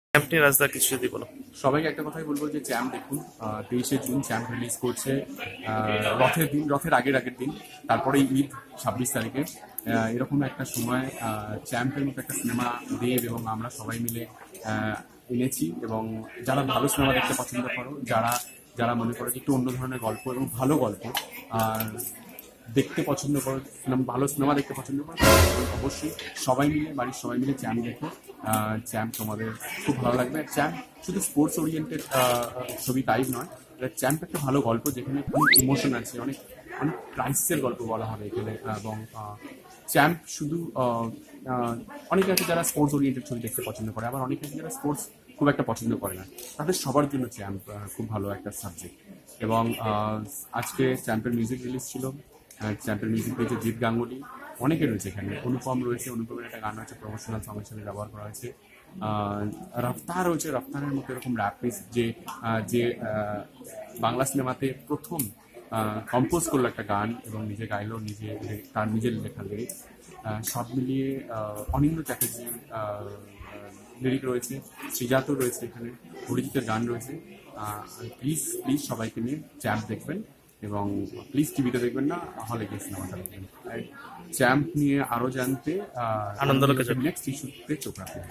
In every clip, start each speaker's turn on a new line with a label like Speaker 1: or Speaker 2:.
Speaker 1: Champ নিয়ে রাজদা কিছু যদি বলো।
Speaker 2: সবাইকে একটা কথাই বলবো যে চ্যাম্প দেখুন, 23শে জুন চ্যাম্প রিলিজ করছে। রথের আগের দিন, তারপরে ঈদ 26 তারিখে। এরকম একটা সময় চ্যাম্পের মতো একটা সিনেমা দেব এবং আমরা সবাই মিলে এনেছি। এবং যারা ভালো সিনেমা দেখতে পছন্দ করো, যারা যারা মনে করো যে একটু অন্য ধরনের গল্প এবং ভালো গল্প আর দেখতে পছন্দ করো, ভালো সিনেমা দেখতে পছন্দ করো, অবশ্যই বাড়ির সবাই মিলে চ্যাম্প দেখো। চ্যাম্প তোমাদের খুব ভালো লাগবে। চ্যাম্প শুধু স্পোর্টস ওরিয়েন্টেড ছবি তাই নয়, চ্যাম্প একটা ভালো গল্প যেখানে অনেক ইমোশন আছে, অনেক অনেক ক্রাইসিসের গল্প বলা হবে এখানে। এবং চ্যাম্প শুধু অনেকে আছে যারা স্পোর্টস ওরিয়েন্টেড ছবি দেখতে পছন্দ করে, আবার অনেকে আছে যারা স্পোর্টস খুব একটা পছন্দ করে না, তাদের সবার জন্য চ্যাম্প খুব ভালো একটা সাবজেক্ট। এবং আজকে চ্যাম্পের মিউজিক রিলিজ ছিল। চ্যাম্পের মিউজিক রয়েছে জিৎ গাঙ্গুলি, অনেকে রয়েছে এখানে, অনুপম রয়েছে, অনুপমের একটা গান রয়েছে প্রমোশনাল সং হিসেবে ব্যবহার করা হয়েছে। রফতার রয়েছে, রফতারের মতো এরকম র্যাপিস যে বাংলা সিনেমাতে প্রথম কম্পোজ করলো একটা গান এবং নিজে গাইলো, তার নিজের লেখা লিরিক্স। সব মিলিয়ে অনিন্দ্য চ্যাটার্জির লিরিক রয়েছে, শ্রীজাতও রয়েছে এখানে, অরিজিতের গান রয়েছে। প্লিজ প্লিজ সবাইকে নিয়ে চ্যাম্প দেখবেন এবং প্লিজ টিভিতে দেখবেন না, হলে গিয়ে সিনেমাটা দেখবেন। চ্যাম্প নিয়ে আরো জানতে
Speaker 1: আনন্দলোকে
Speaker 2: নেক্সট ইস্যুতে চোখ রাখবেন।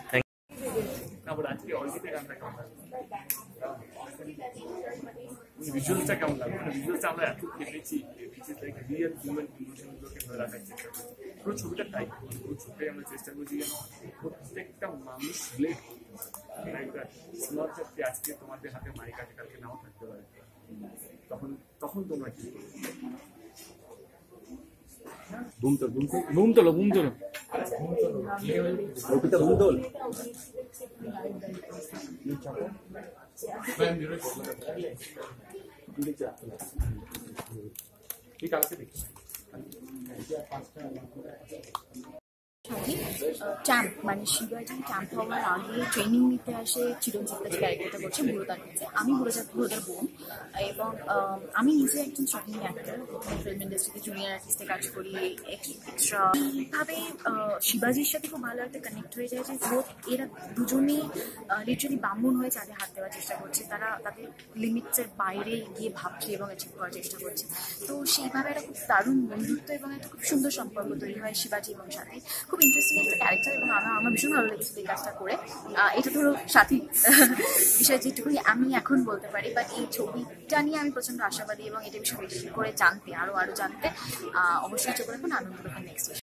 Speaker 3: ভিজুয়ালসটা কেমন লাগবে? ভিজুয়ালসটা আমরা এত খেপেছি, রিয়েল হিউম্যান ইমোশনগুলোকে ধরে রাখার চেষ্টা করছি। পুরো ছবিটা তাই, পুরো ছবিটাই আমরা চেষ্টা করছি যে প্রত্যেকটা মানুষ রিলেট করতে। আজকে তোমাদের হাতে মাইক আছে, কালকে নাও থাকতে পারে, তখন তখন তোমরা কি বুম তোলো বুম তোলো বুম তোল। ঠিক আছে,
Speaker 4: চ্যাম্প মানে শিবাজি চ্যাম্প হওয়ার আগে ট্রেনিং নিতে আসে চিরঞ্জিত ক্যারেক্টারটা করছে বুড়োদার নিতে। আমি বুড়োদার বোন এবং আমি নিজে একজন স্ট্রাগলিং অ্যাক্টর, ফিল্ম ইন্ডাস্ট্রিতে জুনিয়র আর্টিস্টে কাজ করি এক্সট্রা। এইভাবে শিবাজির সাথে খুব ভালো একটা কানেক্ট হয়ে যায় যে এরা দুজনেই লিটারালি ব্রাহ্মণ হয়ে চাঁদে হাত দেওয়ার চেষ্টা করছে। তারা তাদের লিমিটসের বাইরে গিয়ে ভাবছে এবং অ্যাচিভ করার চেষ্টা করছে। তো সেইভাবে একটা খুব দারুণ বন্ধুত্ব এবং একটা খুব সুন্দর সম্পর্ক তৈরি হয় শিবাজি এবং সাথে। খুব ইন্টারেস্টিং একটা ক্যারেক্টার এবং আমার ভীষণ ভালো লেগেছে এই কাজটা করে। এটা ধরো সাথী বিষয় যেটুকুনি আমি এখন বলতে পারি, বাট এই ছবিটা নিয়ে আমি প্রচন্ড আশাবাদী এবং এটা বিষয়ে বেশি করে জানতে আরো জানতে অবশ্যই চোখ রাখুন আনন্দলোকের নেক্সট।